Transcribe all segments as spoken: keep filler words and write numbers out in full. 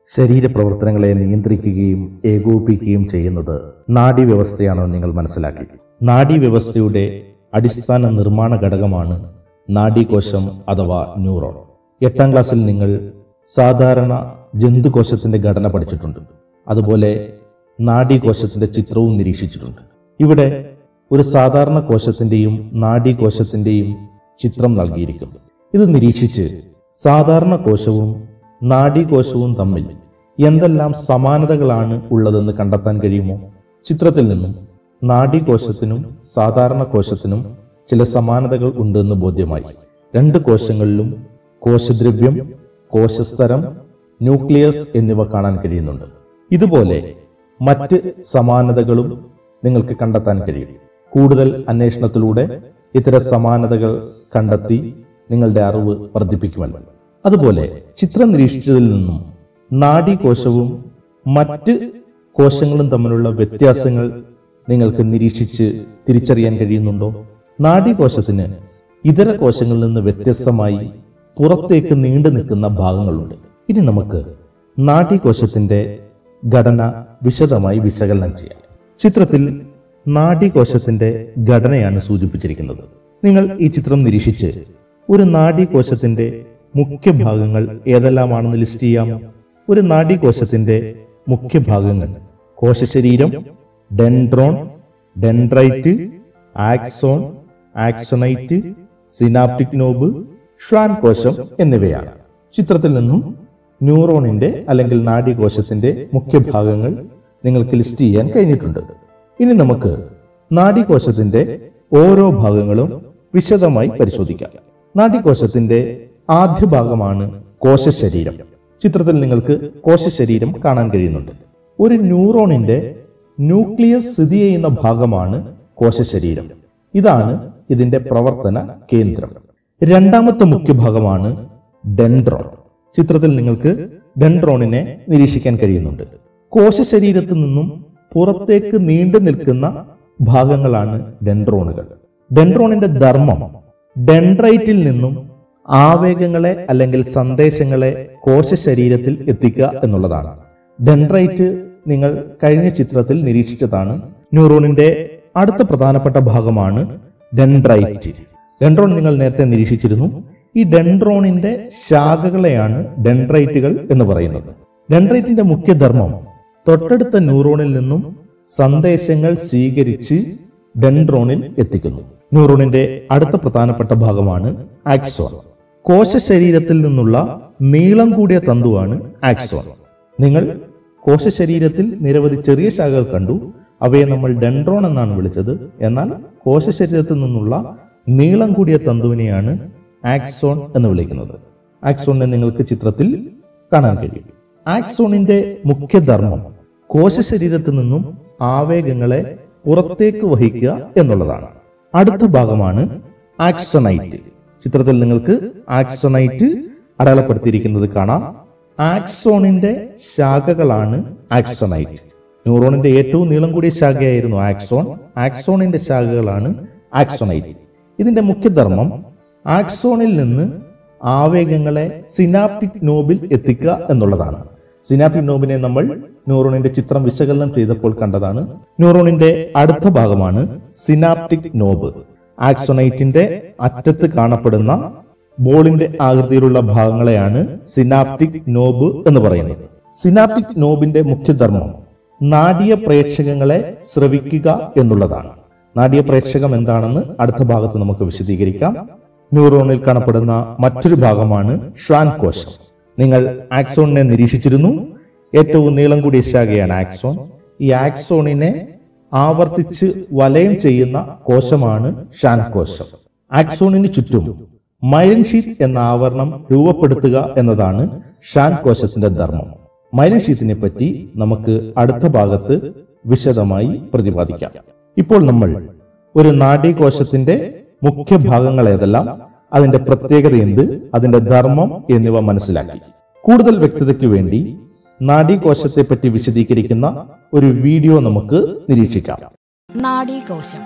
ശരീരപ്രവർത്തനങ്ങളെ നിയന്ത്രിക്കുകയും ഏകോപിപ്പിക്കുകയും ചെയ്യുന്നത് നാഡീവ്യവസ്ഥയാണെന്ന് നിങ്ങൾ മനസ്സിലാക്കി. നാഡീവ്യവസ്ഥയുടെ അടിസ്ഥാന നിർമ്മാണ ഘടകമാണ് നാഡീകോശം അഥവാ ന്യൂറോൺ. എട്ടാം ക്ലാസ്സിൽ നിങ്ങൾ സാധാരണ ജന്തുകോശത്തിന്റെ ഘടന പഠിച്ചിട്ടുണ്ട്. അതുപോലെ നാഡീകോശത്തിന്റെ ചിത്രവും നിരീക്ഷിച്ചിട്ടുണ്ട്. ഇവിടെ ഒരു സാധാരണ കോശത്തിന്റെയും നാഡീകോശത്തിന്റെയും ചിത്രം നൽകിയിരിക്കുന്നു. ഇത് നിരീക്ഷിച്ച് സാധാരണ കോശവും നാഡീകോശവും തമ്മിൽ എന്തെല്ലാം സമാനതകളാണ് ഉള്ളതെന്ന് കണ്ടെത്താൻ കഴിയുമോ? ചിത്രത്തിൽ നിന്നും നാഡീകോശത്തിനും സാധാരണ കോശത്തിനും ചില സമാനതകൾ ഉണ്ടെന്ന് ബോധ്യമായി. രണ്ട് കോശങ്ങളിലും കോശദ്രവ്യം, കോശസ്തരം, ന്യൂക്ലിയസ് എന്നിവ കാണാൻ കഴിയുന്നുണ്ട്. ഇതുപോലെ മറ്റ് സമാനതകളും നിങ്ങൾക്ക് കണ്ടെത്താൻ കഴിയും. കൂടുതൽ അന്വേഷണത്തിലൂടെ ഇത്തരം സമാനതകൾ കണ്ടെത്തി നിങ്ങളുടെ അറിവ് വർദ്ധിപ്പിക്കുമല്ലോ. അതുപോലെ ചിത്രം നിരീക്ഷിച്ചതിൽ നിന്നും നാഡീകോശവും മറ്റ് കോശങ്ങളും തമ്മിലുള്ള വ്യത്യാസങ്ങൾ നിങ്ങൾക്ക് നിരീക്ഷിച്ച് തിരിച്ചറിയാൻ കഴിയുന്നുണ്ടോ? നാഡീകോശത്തിന് ഇതര കോശങ്ങളിൽ നിന്ന് വ്യത്യസ്തമായി പുറത്തേക്ക് നീണ്ടു നിൽക്കുന്ന ഭാഗങ്ങളുണ്ട്. ഇനി നമുക്ക് നാഡീകോശത്തിന്റെ ഘടന വിശദമായി വിശകലനം ചെയ്യാം. ചിത്രത്തിൽ നാഡീകോശത്തിന്റെ ഘടനയാണ് സൂചിപ്പിച്ചിരിക്കുന്നത്. നിങ്ങൾ ഈ ചിത്രം നിരീക്ഷിച്ച് ഒരു നാഡീകോശത്തിന്റെ മുഖ്യ ഭാഗങ്ങൾ ഏതെല്ലാമാണെന്ന് ലിസ്റ്റ് ചെയ്യാമോ? ഒരു നാഡീകോശത്തിന്റെ മുഖ്യ ഭാഗങ്ങൾ കോശശരീരം, dendron, dendrite, axon, axonite, synaptic knob, Schwann കോശം എന്നിവയാണ്. ചിത്രത്തിൽ നിന്നും ന്യൂറോണിന്റെ അല്ലെങ്കിൽ നാഡീകോശത്തിന്റെ മുഖ്യ ഭാഗങ്ങൾ നിങ്ങൾക്ക് ലിസ്റ്റ് ചെയ്യാൻ കഴിഞ്ഞിട്ടുണ്ട്. ഇനി നമുക്ക് നാഡീകോശത്തിന്റെ ഓരോ ഭാഗങ്ങളും വിശദമായി പരിശോധിക്കാം. നാഡീകോശത്തിന്റെ ആദ്യ ഭാഗമാണ് കോശശരീരം. ചിത്രത്തിൽ നിങ്ങൾക്ക് കോശശരീരം കാണാൻ കഴിയുന്നുണ്ട്. ഒരു ന്യൂറോണിന്റെ ന്യൂക്ലിയസ് സ്ഥിതി ചെയ്യുന്ന ഭാഗമാണ് കോശശരീരം. ഇതാണ് ഇതിന്റെ പ്രവർത്തന കേന്ദ്രം. രണ്ടാമത്തെ മുഖ്യ ഭാഗമാണ് ഡെൻഡ്രോൺ. ചിത്രത്തിൽ നിങ്ങൾക്ക് ഡെൻഡ്രോണിനെ നിരീക്ഷിക്കാൻ കഴിയുന്നുണ്ട്. കോശശരീരത്തിൽ നിന്നും പുറത്തേക്ക് നീണ്ടു നിൽക്കുന്ന ഭാഗങ്ങളാണ് ഡെൻഡ്രോണുകൾ. ഡെൻഡ്രോണിന്റെ ധർമ്മം ഡെൻഡ്രൈറ്റിൽ നിന്നും ആവേഗങ്ങളെ അല്ലെങ്കിൽ സന്ദേശങ്ങളെ കോശശരീരത്തിൽ എത്തിക്കുക എന്നുള്ളതാണ്. ഡെൻഡ്രൈറ്റ് നിങ്ങൾ കഴിഞ്ഞ ചിത്രത്തിൽ നിരീക്ഷിച്ചതാണ്. ന്യൂറോണിന്റെ അടുത്ത പ്രധാനപ്പെട്ട ഭാഗമാണ് ഡെൻഡ്രൈറ്റ്. ഡെൻഡ്രോൺ നിങ്ങൾ നേരത്തെ നിരീക്ഷിച്ചിരുന്നു. ഈ ഡെൻഡ്രോണിന്റെ ശാഖകളെയാണ് ഡെൻഡ്രൈറ്റുകൾ എന്ന് പറയുന്നത്. ഡെൻഡ്രൈറ്റിന്റെ മുഖ്യധർമ്മം തൊട്ടടുത്ത ന്യൂറോണിൽ നിന്നും സന്ദേശങ്ങൾ സ്വീകരിച്ച് ഡെൻഡ്രോണിൽ എത്തിക്കുന്നു. ന്യൂറോണിന്റെ അടുത്ത പ്രധാനപ്പെട്ട ഭാഗമാണ് ആക്സോൺ. കോശശരീരത്തിൽ നിന്നുള്ള നീളം കൂടിയ തന്തുവാണ് ആക്സോൺ. നിങ്ങൾ കോശശരീരത്തിൽ നിരവധി ചെറിയ ശാഖകൾ കണ്ടു. അവയെ നമ്മൾ ഡെൻഡ്രോൺ എന്നാണ് വിളിച്ചത്. എന്നാൽ കോശശരീരത്തിൽ നിന്നുള്ള നീളം കൂടിയ തന്തുവിനെയാണ് ആക്സോൺ എന്ന് വിളിക്കുന്നത്. ആക്സോണിനെ നിങ്ങൾക്ക് ചിത്രത്തിൽ കാണാൻ കഴിയും. ആക്സോണിന്റെ മുഖ്യധർമ്മം കോശശരീരത്തിൽ നിന്നും ആവേഗങ്ങളെ പുറത്തേക്ക് വഹിക്കുക എന്നുള്ളതാണ്. അടുത്ത ഭാഗമാണ് ആക്സോണൈറ്റ്. ചിത്രത്തിൽ നിങ്ങൾക്ക് ആക്സോണൈറ്റ് അടയാളപ്പെടുത്തിയിരിക്കുന്നത് കാണാം. ആക്സോണിന്റെ ശാഖകളാണ് ആക്സോണൈറ്റ്. ന്യൂറോണിന്റെ ഏറ്റവും നീളം കൂടിയ ശാഖയായിരുന്നു ആക്സോൺ. ആക്സോണിന്റെ ശാഖകളാണ് ആക്സോണൈറ്റ്. ഇതിന്റെ മുഖ്യധർമ്മം ആക്സോണിൽ നിന്ന് ആവേഗങ്ങളെ സിനാപ്റ്റിക് നോബിൽ എത്തിക്കുക എന്നുള്ളതാണ്. സിനാപ്റ്റിക് നോബിനെ നമ്മൾ ന്യൂറോണിന്റെ ചിത്രം വിശകലനം ചെയ്തപ്പോൾ കണ്ടതാണ്. ന്യൂറോണിന്റെ അടുത്ത ഭാഗമാണ് സിനാപ്റ്റിക് നോബ്. ആക്സോണൈറ്റിന്റെ അറ്റത്ത് കാണപ്പെടുന്ന ബോളിന്റെ ആകൃതിയിലുള്ള ഭാഗങ്ങളെയാണ് സിനാപ്റ്റിക് നോബ് എന്ന് പറയുന്നത്. സിനാപ്റ്റിക് നോബിന്റെ മുഖ്യധർമ്മം നാഡീയ പ്രേക്ഷകങ്ങളെ ശ്രവിക്കുക എന്നുള്ളതാണ്. നാഡീയ പ്രേക്ഷകം എന്താണെന്ന് അടുത്ത ഭാഗത്ത് നമുക്ക് വിശദീകരിക്കാം. ന്യൂറോണിൽ കാണപ്പെടുന്ന മറ്റൊരു ഭാഗമാണ് ഷ്വാൻ കോശം. നിങ്ങൾ ആക്സോണിനെ നിരീക്ഷിച്ചിരുന്നു. ഏറ്റവും നീളം കൂടിയ ശാഖയാണ് ആക്സോൺ. ഈ ആക്സോണിനെ ആവർത്തിച്ച് വലയം ചെയ്യുന്ന കോശമാണ് ഷ്വാൻ കോശം. ആക്സോണിന് ചുറ്റും മൈലിൻ ഷീറ്റ് എന്ന ആവരണം രൂപപ്പെടുത്തുക എന്നതാണ് ഷ്വാൻ കോശത്തിന്റെ ധർമ്മം. മൈലിൻ ഷീറ്റിനെ പറ്റി നമുക്ക് അടുത്ത ഭാഗത്ത് വിശദമായി പ്രതിപാദിക്കാം. ഇപ്പോൾ നമ്മൾ ഒരു നാഡീകോശത്തിന്റെ മുഖ്യ ഭാഗങ്ങൾ ഏതെല്ലാം, അതിന്റെ പ്രത്യേകത എന്ത്, അതിന്റെ ധർമ്മം എന്നിവ മനസ്സിലാക്കി. കൂടുതൽ വ്യക്തതയ്ക്ക് വേണ്ടി നാഡീകോശത്തെ പറ്റി വിശദീകരിക്കുന്ന ഒരു വീഡിയോ നമുക്ക് നിരീക്ഷിക്കാം. നാഡീകോശം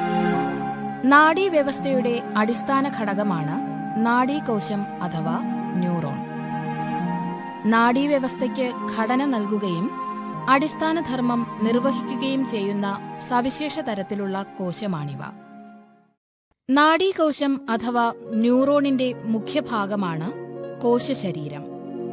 നാഡീവ്യവസ്ഥയുടെ അടിസ്ഥാന ഘടകമാണ് നാഡീകോശം അഥവാ ന്യൂറോൺ. നാഡീവ്യവസ്ഥയ്ക്ക് ഘടന നൽകുകയും അടിസ്ഥാനധർമ്മം നിർവഹിക്കുകയും ചെയ്യുന്ന സവിശേഷ തരത്തിലുള്ള കോശമാണിവ. നാഡീകോശം അഥവാ ന്യൂറോണിന്റെ മുഖ്യഭാഗമാണ് കോശശരീരം.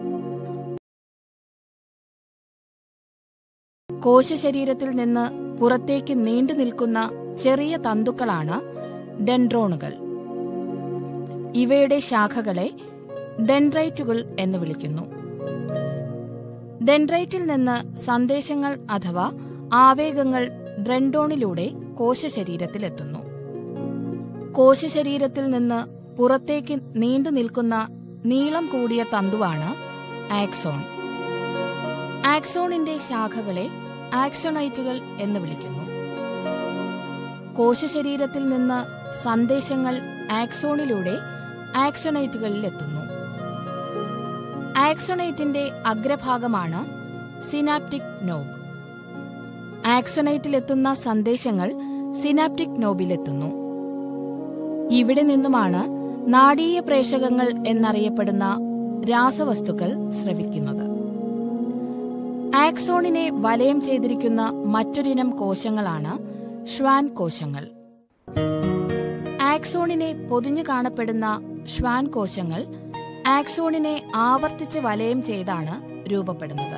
കോശശരീരത്തിൽ നിന്ന് പുറത്തേക്ക് നീണ്ടു നിൽക്കുന്ന ചെറിയ തന്തുക്കളാണ് ഡെൻഡ്രോണുകൾ. ഇവയുടെ ശാഖകളെ ഡെൻഡ്രൈറ്റുകൾ എന്ന് വിളിക്കുന്നു. ഡെൻഡ്രൈറ്റിൽ നിന്ന് സന്ദേശങ്ങൾ അഥവാ ആവേഗങ്ങൾ ഡെൻഡ്രോണിലൂടെ കോശശരീരത്തിലെത്തുന്നു. കോശശരീരത്തിൽ നിന്ന് പുറത്തേക്ക് നീണ്ടു നിൽക്കുന്ന നീളം കൂടിയ തന്തുവാണ് ആക്സോൺ. ആക്സോണിന്റെ ശാഖകളെ ആക്സോണൈറ്റുകൾ എന്ന് വിളിക്കുന്നു. കോശശരീരത്തിൽ നിന്ന് സന്ദേശങ്ങൾ ആക്സോണിലൂടെ ആക്സോണൈറ്റുകളിൽ എത്തുന്നു. ആക്സോണൈറ്റിന്റെ അഗ്രഭാഗമാണ് സിനാപ്റ്റിക് നോബ്. ആക്സോണൈറ്റിലെത്തുന്ന സന്ദേശങ്ങൾ സിനാപ്റ്റിക് നോബിലെത്തുന്നു. ഇവിടെ നിന്നുമാണ് നാഡീയ പ്രേഷകങ്ങൾ എന്നറിയപ്പെടുന്ന രാസവസ്തുക്കൾ സ്രവിക്കുന്നത്. ആക്സോണിനെ വലയം ചെയ്തിരിക്കുന്ന മറ്റൊരിനം കോശങ്ങളാണ് ഷ്വാൻ കോശങ്ങൾ. ആക്സോണിനെ പൊതിഞ്ഞു കാണപ്പെടുന്ന ഷ്വാൻ കോശങ്ങൾ ആക്സോണിനെ ആവർത്തിച്ച് വലയം ചെയ്താണ് രൂപപ്പെടുന്നത്.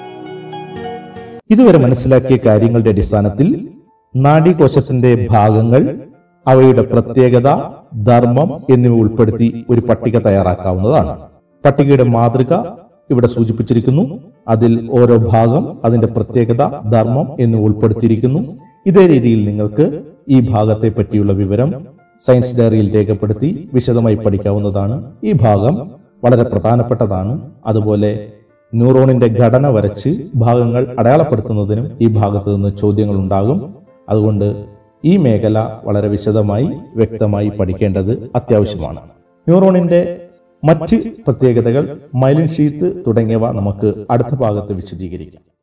ഇതുവരെ മനസ്സിലാക്കിയ കാര്യങ്ങളുടെ അടിസ്ഥാനത്തിൽ നാഡീകോശത്തിന്റെ ഭാഗങ്ങൾ, അവയുടെ പ്രത്യേകത, ധർമ്മം എന്നിവ ഉൾപ്പെടുത്തി ഒരു പട്ടിക തയ്യാറാക്കാവുന്നതാണ്. പട്ടികയുടെ മാതൃക ഇവിടെ സൂചിപ്പിച്ചിരിക്കുന്നു. അതിൽ ഓരോ ഭാഗം, അതിന്റെ പ്രത്യേകത, ധർമ്മം എന്നിവ ഉൾപ്പെടുത്തിയിരിക്കുന്നു. ഇതേ രീതിയിൽ നിങ്ങൾക്ക് ഈ ഭാഗത്തെ പറ്റിയുള്ള വിവരം സയൻസ് ഡയറിയിൽ രേഖപ്പെടുത്തി വിശദമായി പഠിക്കാവുന്നതാണ്. ഈ ഭാഗം വളരെ പ്രധാനപ്പെട്ടതാണ്. അതുപോലെ ന്യൂറോണിന്റെ ഘടന വരച്ച് ഭാഗങ്ങൾ അടയാളപ്പെടുത്തുന്നതിനും ഈ ഭാഗത്ത് നിന്ന് ചോദ്യങ്ങൾ ഉണ്ടാകും. അതുകൊണ്ട് ഈ മേഖല വളരെ വിശദമായി വ്യക്തമായി പഠിക്കേണ്ടത് അത്യാവശ്യമാണ്. ന്യൂറോണിന്റെ മറ്റ് പ്രത്യേകതകൾ, മൈലിൻ ഷീത്ത് തുടങ്ങിയവ നമുക്ക് അടുത്ത ഭാഗത്ത് വിശദീകരിക്കാം.